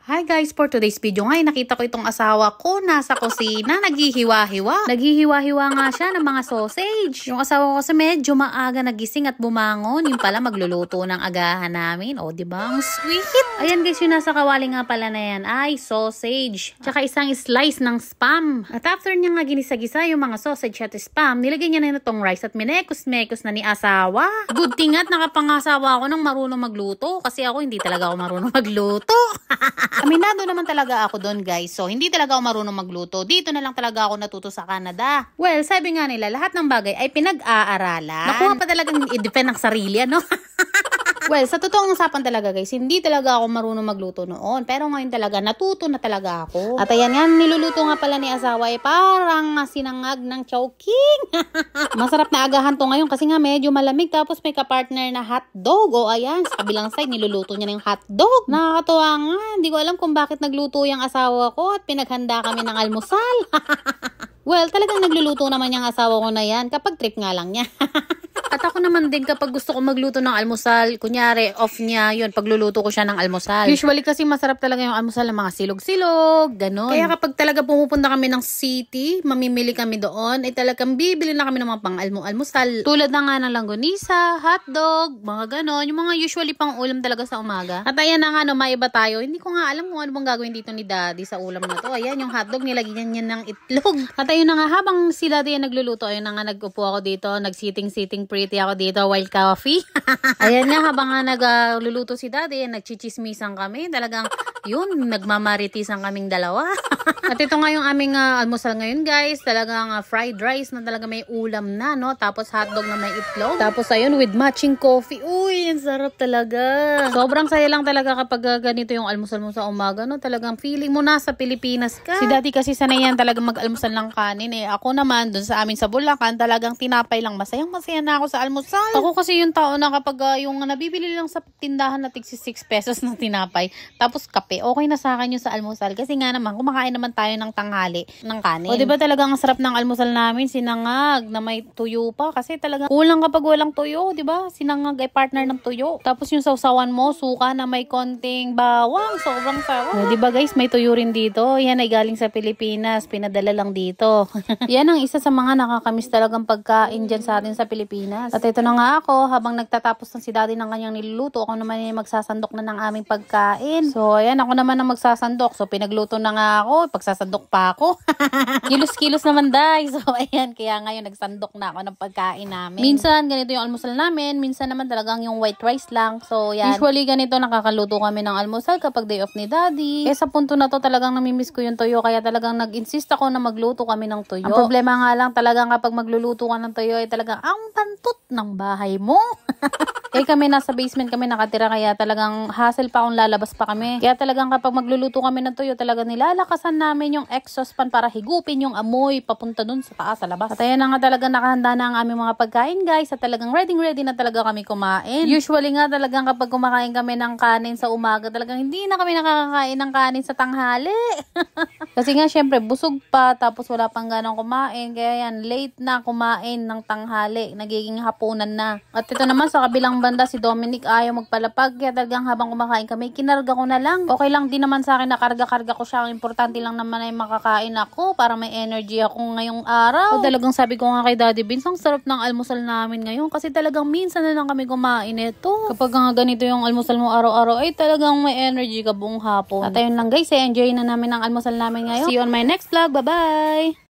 Hi guys, for today's video nga, nakita ko itong asawa ko nasa kusina, naghihiwa-hiwa. Naghihiwa-hiwa nga siya ng mga sausage. Yung asawa ko kasi medyo maaga nagising at bumangon. Yung pala magluluto ng agahan namin. O, diba? Ang sweet. Ayan guys, yung nasa kawali nga pala na yan ay sausage. Tsaka isang slice ng spam. At after niya nga ginisa-gisa yung mga sausage at spam, nilagyan niya na itong rice at minekos-mekos na ni asawa. Good thing at nakapangasawa ako ng marunong magluto. Kasi ako hindi talaga ako marunong magluto. Aminado naman talaga ako doon guys. So, hindi talaga ako marunong magluto. Dito na lang talaga ako natuto sa Canada. Well, sabi nga nila, lahat ng bagay ay pinag-aaralan. Nakuha pa talagang i-defend ng sarili, ano? Well, sa totoong usapan talaga guys, hindi talaga ako marunong magluto noon. Pero ngayon talaga, natuto na talaga ako. At ayan nga, niluluto nga pala ni asawa ay parang sinangag ng chowking. Masarap na agahan to ngayon kasi nga medyo malamig. Tapos may kapartner na hotdog. O ayan, sa kabilang side, niluluto niya na yung hotdog. Nakakatuwa nga. Hindi ko alam kung bakit nagluto yung asawa ko at pinaghanda kami ng almusal. Well, talagang nagluluto naman yung asawa ko na yan kapag trip nga lang niya. At ako naman din kapag gusto ko magluto ng almusal, kunyari off niya, yun, pagluluto ko siya ng almusal. Usually kasi masarap talaga yung almusal ng mga silog-silog, ganon. Kaya kapag talaga pumupunta kami ng city, mamimili kami doon, ay talagang bibili na kami ng mga pang-almusal. Tulad na nga ng langgonisa, hotdog, mga ganon, yung mga usually pang ulam talaga sa umaga. At ayan na nga, no, maiba tayo. Hindi ko nga alam kung ano bang gagawin dito ni Daddy sa ulam na to. Ayan, yung hotdog, nilagyan niya ng itlog. At ayun na nga, habang si Daddy yan nagluluto, ayun na nga, nag-upo ako dito, nag-sitting pretty ako dito while coffee. Ayan nga, habang nga nagluluto si Daddy, nagchichismisan kami. Talagang yun, nagmamaritisan kaming dalawa. At ito nga yung aming almusal ngayon guys. Talagang fried rice na talaga may ulam na, no? Tapos hotdog na may itlog. Tapos ayun, with matching coffee. Uy, ang sarap talaga. Sobrang saya lang talaga kapag ganito yung almusal mo sa umaga, no? Talagang feeling mo nasa Pilipinas ka. Si Daddy kasi sanay yan talagang mag-almusal ng kanin. Eh, ako naman, dun sa amin sa Bulacan, talagang tinapay lang. Masayang-masaya na ako sa almusal. Ako kasi yung tao na kapag yung nabibili lang sa tindahan na tigsi 6 pesos na tinapay, tapos kape, okay na sa akin yung sa almusal. Kasi nga naman, kumakain naman tayo ng tanghali ng kanin. O diba talagang ang sarap ng almusal namin, sinangag na may tuyo pa. Kasi talagang kulang kapag walang tuyo, diba? Sinangag ay partner ng tuyo. Tapos yung sausawan mo, suka na may konting bawang, sobrang sarap. O diba guys, may tuyo rin dito. Yan ay galing sa Pilipinas, pinadala lang dito. Yan ang isa sa mga nakakamiss talagang pagkain dyan sa atin sa Pilipinas. At ito na nga ako, habang nagtatapos na si Daddy ng kanyang niluluto, ako naman yung magsasandok na ng aming pagkain. So, ayan, ako naman ang magsasandok. So, pinagluto na nga ako, pagsasandok pa ako. Kilos-kilos naman, Day. So, ayan, kaya ngayon nagsandok na ako ng pagkain namin. Minsan, ganito yung almusal namin. Minsan naman talagang yung white rice lang. So, yan. Usually, ganito nakakaluto kami ng almusal kapag day off ni Daddy. Kaya sa punto na to, talagang namimiss ko yung tuyo. Kaya talagang nag-insist ako na magluto kami ng tuyo. Ang problema nga lang, talagang kapag magluluto ka ng tuyo, ay talagang ang tantut ng bahay mo. Eh kami nasa basement kami nakatira, kaya talagang hassle pa kung lalabas pa kami. Kaya talagang kapag magluluto kami ng tuyo, talagang nilalakasan namin yung exhaust fan para higupin yung amoy papunta dun sa taas, sa labas. At ayan na nga, talagang nakahanda na ang aming mga pagkain guys. At talagang ready na talaga kami kumain. Usually nga talagang kapag kumakain kami ng kanin sa umaga, talagang hindi na kami nakakakain ng kanin sa tanghali. Kasi nga syempre busog pa, tapos wala pang ganong kumain. Kaya yan, late na kumain ng tanghali. Nagiging hapunan na. At ito naman sa kabilang banda, si Dominic ayaw magpalapag. Kaya talagang habang kumakain kami, kinarga ko na lang. Okay lang din naman sa akin na karga-karga ko siya. Ang importante lang naman ay makakain ako para may energy ako ngayong araw. So, talagang sabi ko nga kay Daddy Vince, ang sarap ng almusal namin ngayon. Kasi talagang minsan na lang kami kumain ito. Kapag nga ganito yung almusal mo araw-araw, ay talagang may energy ka buong hapon. At ayun lang guys, enjoy na namin ang almusal namin ngayon. See you on my next vlog. Bye-bye!